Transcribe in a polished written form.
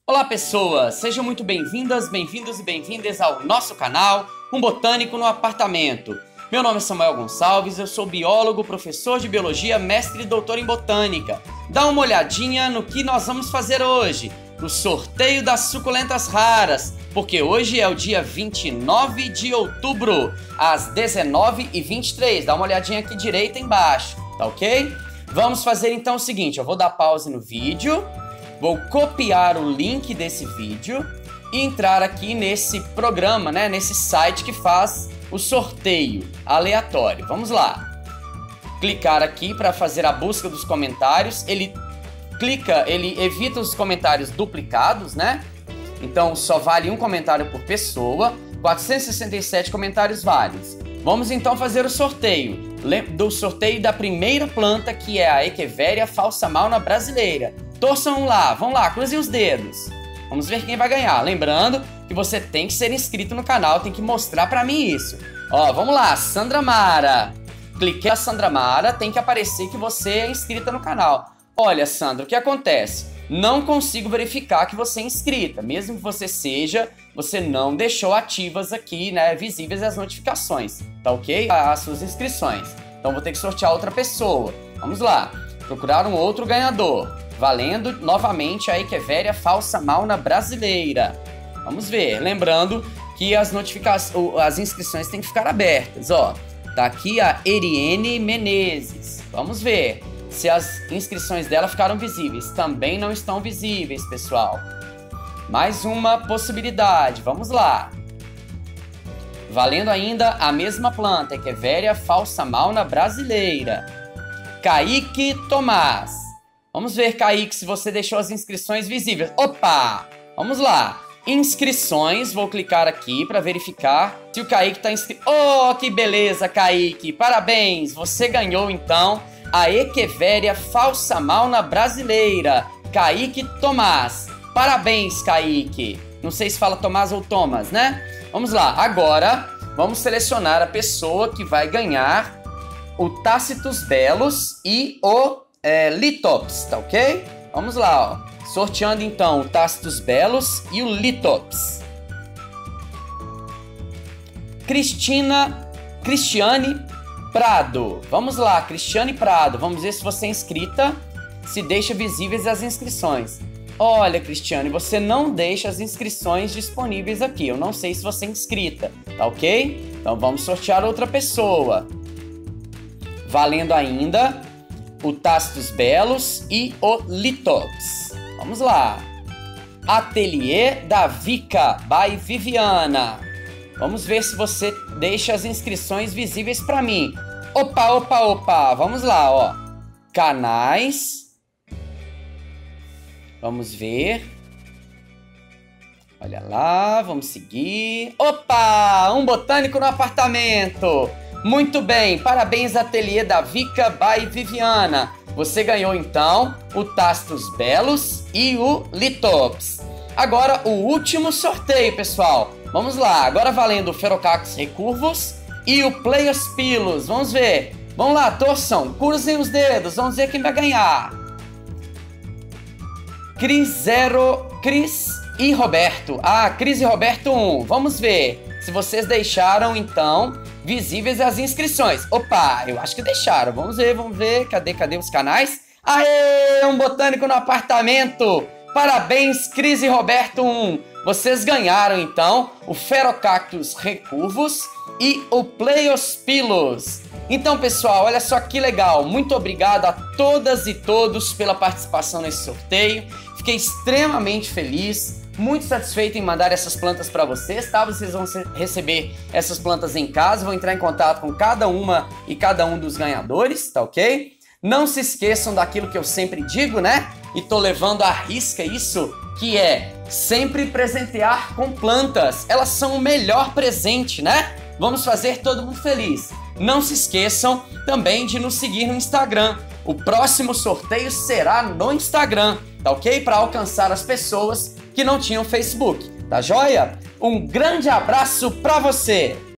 Olá pessoas, sejam muito bem-vindas, bem-vindos e bem-vindas ao nosso canal Um Botânico no Apartamento. Meu nome é Samuel Gonçalves, eu sou biólogo, professor de biologia, mestre e doutor em botânica. Dá uma olhadinha no que nós vamos fazer hoje, no sorteio das suculentas raras, porque hoje é o dia 29 de outubro, às 19h23. Dá uma olhadinha aqui direita embaixo, tá ok? Vamos fazer então o seguinte, eu vou dar pause no vídeo. Vou copiar o link desse vídeo e entrar aqui nesse programa, nesse site que faz o sorteio aleatório. Vamos lá. Clicar aqui para fazer a busca dos comentários. Ele evita os comentários duplicados, Então só vale um comentário por pessoa. 467 comentários válidos. Vamos então fazer o sorteio. Do sorteio da primeira planta, que é a Echeveria falsamana brasileira. Torçam lá, vão lá, cruzem os dedos. Vamos ver quem vai ganhar. Lembrando que você tem que ser inscrito no canal, tem que mostrar pra mim isso. Ó, vamos lá, Sandra Mara. Cliquei na Sandra Mara, tem que aparecer que você é inscrita no canal. Olha, Sandra, o que acontece? Não consigo verificar que você é inscrita. Mesmo que você seja, você não deixou ativas aqui, visíveis as notificações. Tá ok? As suas inscrições. Então vou ter que sortear outra pessoa. Vamos lá. Procurar um outro ganhador. Valendo novamente a Echeveria falsamana brasileira. Vamos ver. Lembrando que as inscrições têm que ficar abertas. Ó, tá aqui a Eriene Menezes. Vamos ver se as inscrições dela ficaram visíveis. Também não estão visíveis, pessoal. Mais uma possibilidade. Vamos lá. Valendo ainda a mesma planta, Echeveria falsamana brasileira. Kaique Tomás. Vamos ver, Kaique, se você deixou as inscrições visíveis. Opa! Vamos lá. Inscrições. Vou clicar aqui para verificar se o Kaique está inscrito. Oh, que beleza, Kaique! Parabéns! Você ganhou, então, a Echeveria falsamana brasileira. Kaique Tomás. Parabéns, Kaique. Não sei se fala Tomás ou Thomas, Vamos lá. Agora, vamos selecionar a pessoa que vai ganhar o Tacitus Belus e o Lithops, tá ok? Vamos lá, ó. Sorteando então o Tacitus Belus e o Lithops. Cristiane Prado. Vamos lá, Cristiane Prado. Vamos ver se você é inscrita, se deixa visíveis as inscrições. Olha, Cristiane, você não deixa as inscrições disponíveis aqui. Eu não sei se você é inscrita, tá ok? Então vamos sortear outra pessoa. Valendo ainda o Tacitus Belus e o Lithops. Vamos lá. Ateliê da Vika, by Viviana. Vamos ver se você deixa as inscrições visíveis para mim. Opa, opa, opa. Vamos lá, ó. Canais. Vamos ver. Olha lá, vamos seguir. Opa, um botânico no apartamento. Muito bem, parabéns Ateliê da Vika by Viviana. Você ganhou então o Tacitus Belus e o Lithops. Agora o último sorteio, pessoal. Vamos lá, agora valendo o Pherocarpus recurvus e o Pleiospilus. Vamos ver. Vamos lá, torçam, cruzem os dedos, vamos ver quem vai ganhar. Cris e Roberto. Ah, Cris e Roberto 1. Vamos ver se vocês deixaram então visíveis as inscrições. Opa, eu acho que deixaram. Vamos ver. Cadê os canais? Aê, um botânico no apartamento. Parabéns, Cris e Roberto 1. Vocês ganharam, então, o Pherocarpus recurvus e o Pleiospilus. Então, pessoal, olha só que legal. Muito obrigado a todas e todos pela participação nesse sorteio. Fiquei extremamente feliz. Muito satisfeito em mandar essas plantas para vocês, tá? Vocês vão receber essas plantas em casa, vou entrar em contato com cada uma e cada um dos ganhadores, tá ok? Não se esqueçam daquilo que eu sempre digo, E tô levando à risca isso, que é sempre presentear com plantas. Elas são o melhor presente, Vamos fazer todo mundo feliz. Não se esqueçam também de nos seguir no Instagram. O próximo sorteio será no Instagram, tá ok? Para alcançar as pessoas que não tinham Facebook, tá joia? Um grande abraço pra você!